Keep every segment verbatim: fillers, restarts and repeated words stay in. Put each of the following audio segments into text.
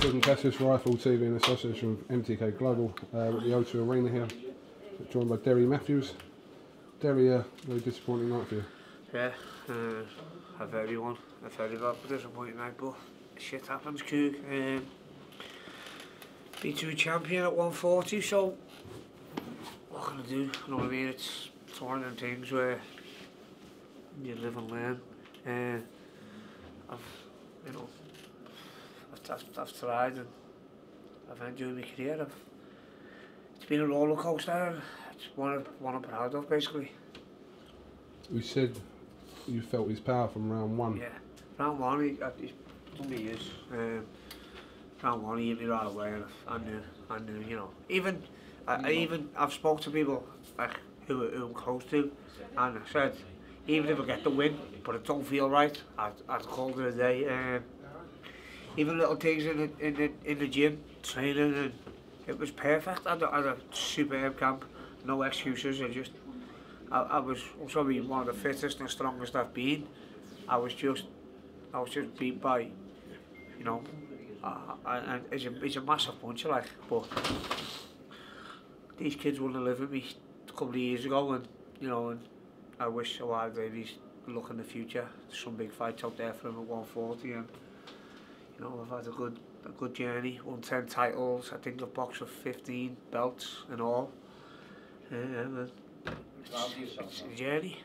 Stephen Cassius, Rifle T V in association with M T K Global, uh, at the O two Arena here, joined by Derry Matthews. Derry, uh, very disappointing night for you. Yeah, uh, a very one, a very bad disappointing night, but shit happens, Coog. Um, B two champion at one forty, so what can I do? You know what I mean? It's, it's one of them things where you live and learn. Uh, I've, you know, I've, I've, I've tried and I've enjoyed my career. I've, it's been a roller coaster. It's one, of, one I'm proud of, basically. We said you felt his power from round one. Yeah, round one, he, he's done me years. Um, round one, he hit me right away, and I knew, I knew, you know. Even, I, I even, I've spoke to people like who, who I'm close to, and I said, even if I get the win, but it don't feel right, I'd, I'd call it a day. Um, even little things in the, in the, in the gym, training, and it was perfect. I had, I had a superb camp, no excuses. I just, I, I was probably one of the fittest and strongest I've been. I was just, I was just beat by, you know, uh, and it's a, it's a massive punch, like, but these kids wouldn't have lived with me a couple of years ago, and, you know, and I wish Wild Davies look in the future. There's some big fights out there for him at one forty, and, you know, I've had a good, a good journey, won ten titles, I think I've boxed with fifteen belts and all. Um, It's, it's a journey.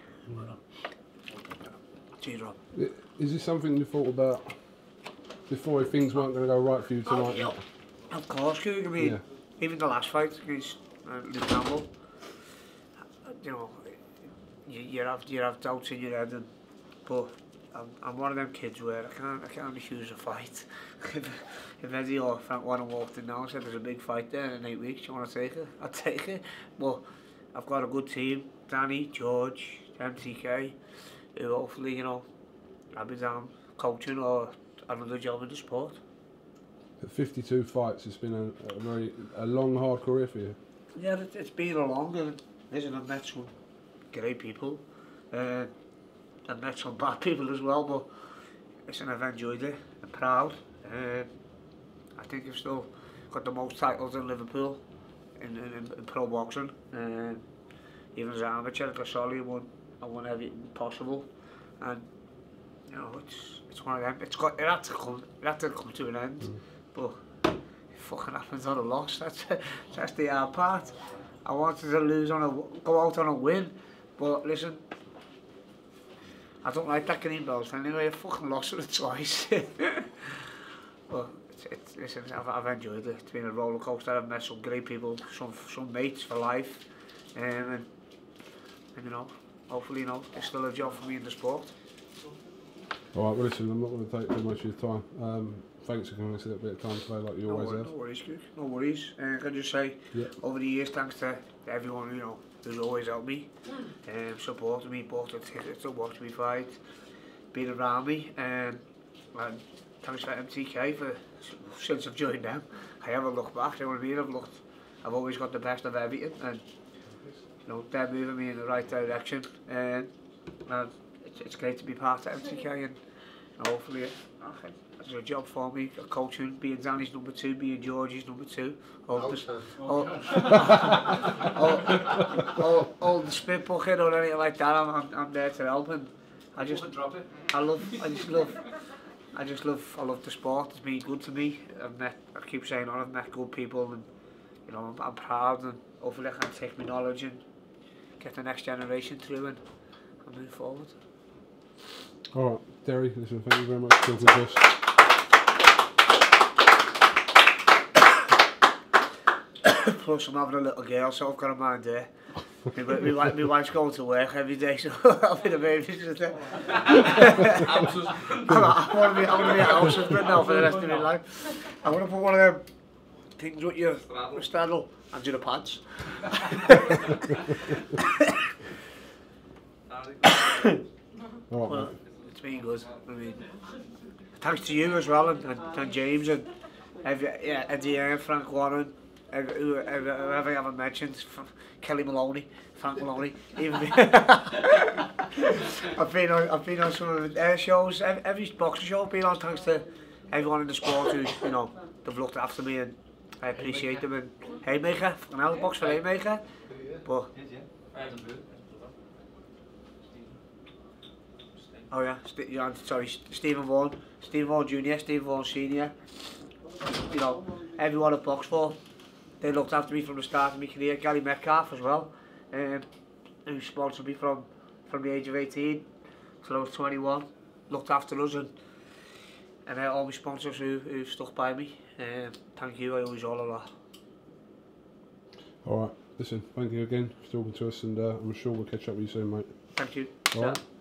Cheers, Rob. Is this something you thought about before if things weren't going to go right for you tonight? Oh, yeah. Of course, Coog. I mean, yeah. Even the last fight against uh, Luke Campbell, you know, you, you have you have doubts in your head, and, but I'm, I'm one of them kids where I can't I can't refuse a fight. if, if Eddie or Frank Warren walked in now and said there's a big fight there in eight weeks, you want to take it? I'd take it. But I've got a good team, Danny, George, M T K, who hopefully, you know, I'll be down coaching or another job in the sport. At fifty-two fights, it's been a, a very a long, hard career for you. Yeah, it, it's been a long, and listen, I've met some great people, uh, I've met some bad people as well, but listen, I've enjoyed it, I'm proud. Uh, I think I've still got the most titles in Liverpool in, in, in pro boxing. Uh, even as an amateur at Gasoli, I won, I won everything possible, and you know, it's it's one of them. It's got it had to come, it had to come to an end, mm. but it fucking happens on a loss. That's that's the hard part. I wanted to lose on a go out on a win, but listen, I don't like that green belt anyway. I fucking lost it twice. But it's, it's, listen, I've, I've enjoyed it. It's been a roller coaster. I've met some great people, some some mates for life, um, and and you know, hopefully, you know, there's still a job for me in the sport. All right, well, listen, I'm not going to take too much of your time. Um, thanks for giving us a little bit of time today, like you no always worries, have. No worries, Coog. No worries. And uh, I can just say, yeah. Over the years, thanks to everyone, you know, who's always helped me, um, supported me, bought the tickets to watch me fight, been around me, um, and thanks for M T K for since I've joined them. I haven't looked back. You know what I mean? I've looked. I've always got the best of everything, and you know, they're moving me in the right direction. Um, and it's, it's great to be part of M T K, and you know, hopefully, okay, there's a job for me, coaching, being Danny's number two, being George's number two, all, all, all, all, all the spit bucket or anything like that. I'm, I'm, I'm there to help, and I just, drop it. I love, I just love. I just love, I love the sport. It's been good to me. I've met, I keep saying, I've met good people, and you know, I'm, I'm proud, and hopefully I can take my knowledge and get the next generation through, and, and move forward. All right, Derry, listen, thank you very much for talking to us. Plus, I'm having a little girl, so I've got a mind there. My, my, my, my wife's going to work every day, so I'll be the babysitter. I want to be, I want to be a house husband now for the rest of my life. I want to put one of them things with your straddle and do the pads. Well, it's been good. I mean, thanks to you as well, and, and, and James, and every, yeah, Eddie and Frank Warren. Whoever I haven't mentioned, Kelly Maloney, Frank Maloney, even I've been on, I've been on some of their shows. Every boxing show I've been on, thanks to everyone in the sport who's, you know, they've looked after me, and I appreciate them. And Haymaker, another box for Haymaker, but oh yeah, St yeah, sorry, Stephen Vaughan, Stephen Vaughan Junior, Stephen Vaughan Senior. You know, everyone at Boxford, they looked after me from the start of my career. Gary Metcalf as well, um, who sponsored me from from the age of eighteen till I was twenty-one. Looked after us, and and uh, all my sponsors who who stuck by me. Um, thank you, I owe you all a lot. Alright, listen, thank you again for talking to us, and uh, I'm sure we'll catch up with you soon, mate. Thank you. Alright.